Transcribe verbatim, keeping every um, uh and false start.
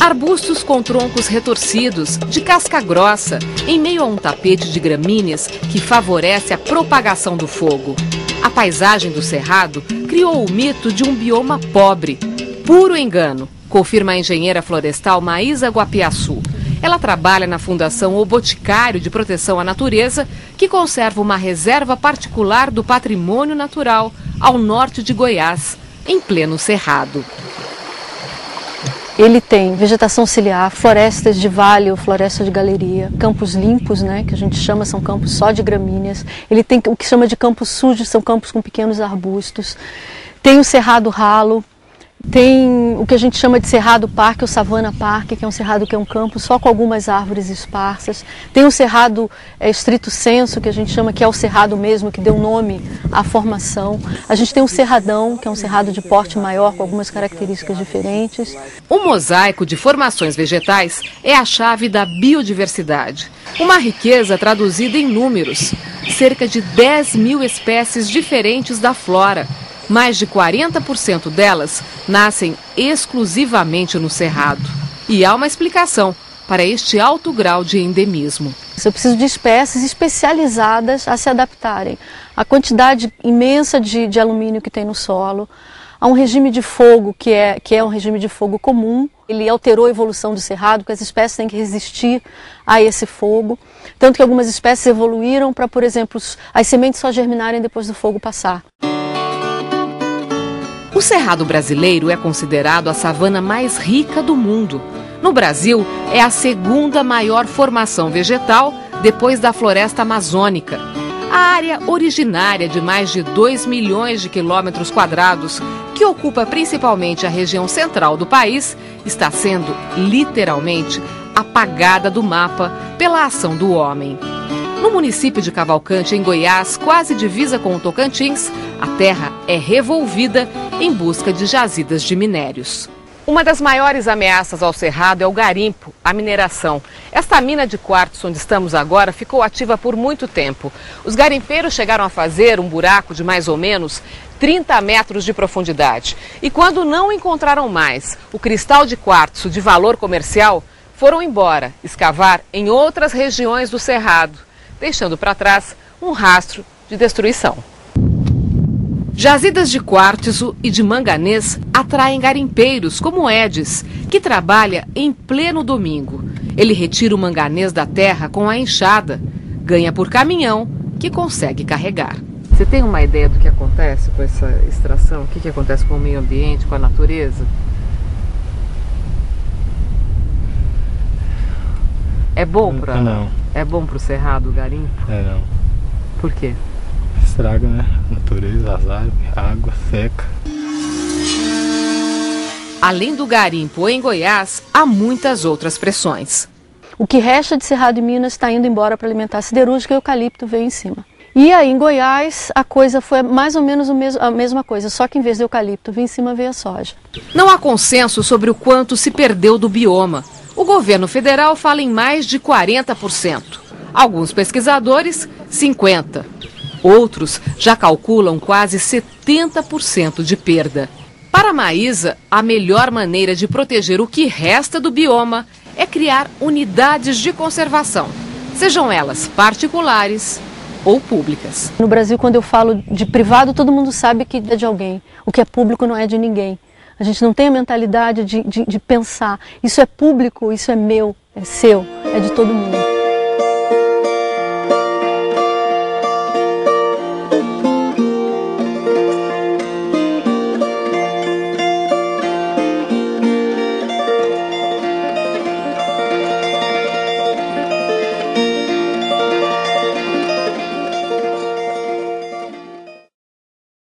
Arbustos com troncos retorcidos, de casca grossa, em meio a um tapete de gramíneas que favorece a propagação do fogo. A paisagem do cerrado criou o mito de um bioma pobre. Puro engano, confirma a engenheira florestal Maísa Guapiaçu. Ela trabalha na Fundação O Boticário de Proteção à Natureza, que conserva uma reserva particular do patrimônio natural ao norte de Goiás, em pleno cerrado. Ele tem vegetação ciliar, florestas de vale ou floresta de galeria, campos limpos, né, que a gente chama, são campos só de gramíneas. Ele tem o que chama de campos sujos, são campos com pequenos arbustos. Tem o cerrado ralo, tem o que a gente chama de cerrado parque ou savana parque, que é um cerrado que é um campo só com algumas árvores esparsas. Tem o cerrado é, estrito senso, que a gente chama que é o cerrado mesmo, que deu nome à formação. A gente tem o cerradão, que é um cerrado de porte maior, com algumas características diferentes. O mosaico de formações vegetais é a chave da biodiversidade. Uma riqueza traduzida em números. Cerca de dez mil espécies diferentes da flora. Mais de quarenta por cento delas nascem exclusivamente no cerrado. E há uma explicação para este alto grau de endemismo. Eu preciso de espécies especializadas a se adaptarem à quantidade imensa de, de alumínio que tem no solo, a um regime de fogo que é, que é um regime de fogo comum. Ele alterou a evolução do cerrado, porque as espécies têm que resistir a esse fogo. Tanto que algumas espécies evoluíram para, por exemplo, as sementes só germinarem depois do fogo passar. O cerrado brasileiro é considerado a savana mais rica do mundo. No Brasil, é a segunda maior formação vegetal depois da floresta amazônica. A área originária de mais de dois milhões de quilômetros quadrados, que ocupa principalmente a região central do país, está sendo, literalmente, apagada do mapa pela ação do homem. No município de Cavalcante, em Goiás, quase divisa com o Tocantins, a terra é revolvida em busca de jazidas de minérios. Uma das maiores ameaças ao cerrado é o garimpo, a mineração. Esta mina de quartzo onde estamos agora ficou ativa por muito tempo. Os garimpeiros chegaram a fazer um buraco de mais ou menos trinta metros de profundidade. E quando não encontraram mais o cristal de quartzo de valor comercial, foram embora escavar em outras regiões do cerrado, deixando para trás um rastro de destruição. Jazidas de quartzo e de manganês atraem garimpeiros como Edis, que trabalha em pleno domingo. Ele retira o manganês da terra com a enxada, ganha por caminhão que consegue carregar. Você tem uma ideia do que acontece com essa extração? O que, que acontece com o meio ambiente, com a natureza? É bom para não. É bom para o cerrado o garimpo? É não. Por quê? Estraga, né? A natureza, as árvores, a água seca. Além do garimpo em Goiás, há muitas outras pressões. O que resta de cerrado em Minas está indo embora para alimentar a siderúrgica e o eucalipto veio em cima. E aí em Goiás a coisa foi mais ou menos o mesmo, a mesma coisa, só que em vez de eucalipto veio em cima veio a soja. Não há consenso sobre o quanto se perdeu do bioma. O governo federal fala em mais de quarenta por cento. Alguns pesquisadores, cinquenta por cento. Outros já calculam quase setenta por cento de perda. Para Maísa, a melhor maneira de proteger o que resta do bioma é criar unidades de conservação, sejam elas particulares ou públicas. No Brasil, quando eu falo de privado, todo mundo sabe que é de alguém. O que é público não é de ninguém. A gente não tem a mentalidade de, de, de pensar, isso é público, isso é meu, é seu, é de todo mundo.